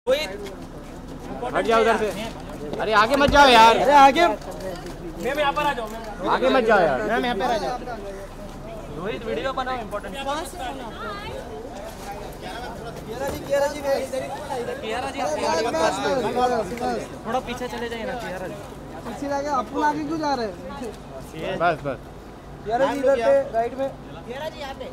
हट जाओ उधर से। अरे आगे मत जाओ यार। अरे आगे मैम यहाँ पर आ जाओ। आगे मत जाओ यार। मैम यहाँ पे आ जाओ। रोहित वीडियो बनाओ इम्पोर्टेंट। कियारा जी थोड़ा पीछे चले जाइए ना। कियारा जी पीछे जाके अपन आगे क्यों जा रहे हैं? बस बस। कियारा जी इधर पे राइट में। कियारा जी यहाँ पे।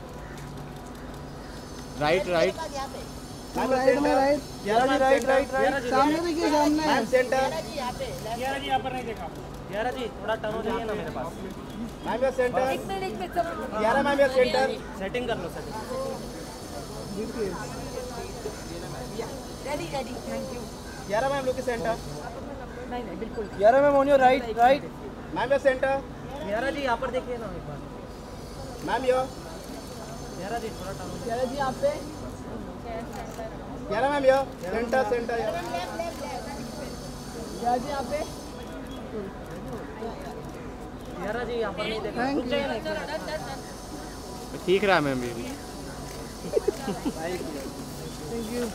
Right right. राइट में right. Kiara ji right right right. सामने देखिए सामने। Ma'am centre. कियारा जी यहाँ पे। कियारा जी यहाँ पर नहीं देखा। कियारा जी थोड़ा टर्न हो जाइए ना मेरे पास। मैम ये सेंटर। कियारा मैम ये सेंटर। सेटिंग कर लो setting. Ready ready thank you. Kiara ma'am लोग सेंटर। नहीं नहीं बिल्कुल। Kiara ma'am on your right right. Ma'am ये सेंटर। कियारा जी यहाँ पर देखिए ना एक बार। मैम यो। कियारा जी थोड़ा टर्न हो कियारा जी यहाँ पे। Kiara ma'am yo centre centre yo. Kiara ji यहाँ पे। कियारा जी यहाँ पर नहीं देखा। रुक जाइए ना। ठीक रहा मैम भी। Thank you.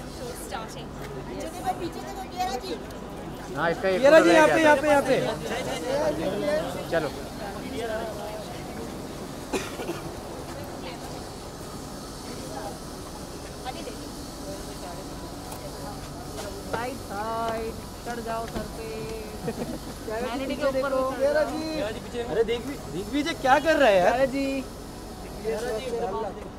पीछे देखो कियारा जी। हाँ इसका एक कियारा जी यहाँ पे यहाँ पे यहाँ पे। चलो। साइड साइड चढ़ जाओ सर पे। मैंने के ऊपर हो। कियारा जी। पीछे। अरे देख भी क्या कर रहा है यार? कियारा जी। कियारा जी